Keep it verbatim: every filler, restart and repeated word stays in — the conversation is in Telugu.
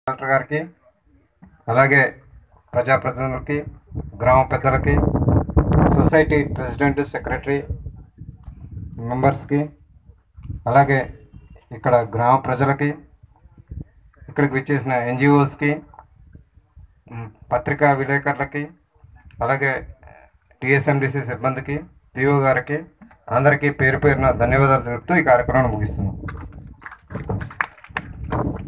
కలెక్టర్ గారికి, అలాగే ప్రజాప్రతినిధులకి, గ్రామ పెద్దలకి, సొసైటీ ప్రెసిడెంట్, సెక్రటరీ, మెంబర్స్కి, అలాగే ఇక్కడ గ్రామ ప్రజలకి, ఇక్కడికి విచ్చేసిన ఎన్జిఓస్కి, పత్రికా విలేకరులకి, అలాగే టిఎస్ఎండిసి సిబ్బందికి, పిఓ గారికి అందరికీ పేరు పేరున ధన్యవాదాలు తెలుపుతూ ఈ కార్యక్రమాన్ని ముగిస్తున్నాం.